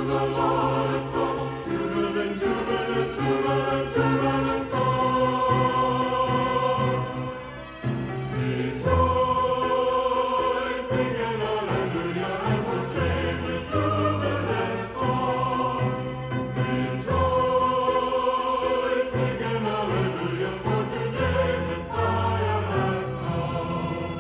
the Lord a song, jubilant, jubilant, jubilant, jubilant song. Rejoice, sing an hallelujah, and proclaim with jubilant song. Rejoice, sing an hallelujah, for today Messiah has come.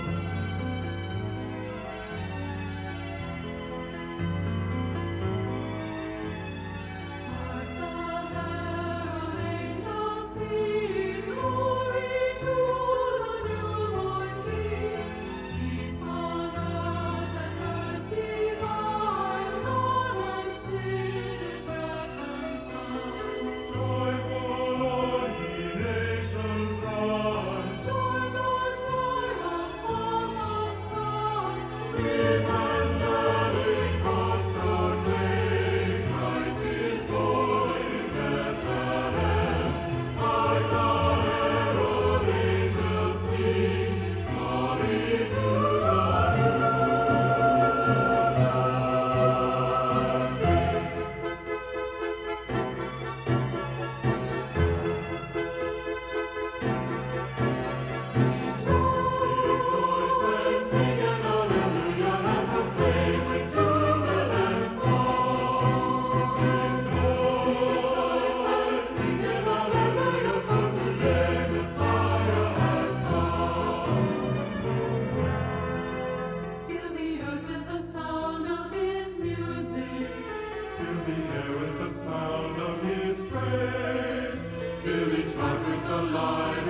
Hark the herald angels sing, glory to the newborn King. Peace on earth and mercy mild, God and sinners reconciled. Joyful, ye nations, rise. Join the triumph of the skies. With angelic hosts proclaim, Christ is born in Bethlehem. Hark the herald angels sing, glory to the Rejoice and sing an hallelujah, and proclaim with jubilant song. Rejoice and sing an hallelujah, for today Messiah has come. Fill the earth with the sound of His music. Fill the air with the sound of His praise. Fill each heart with the light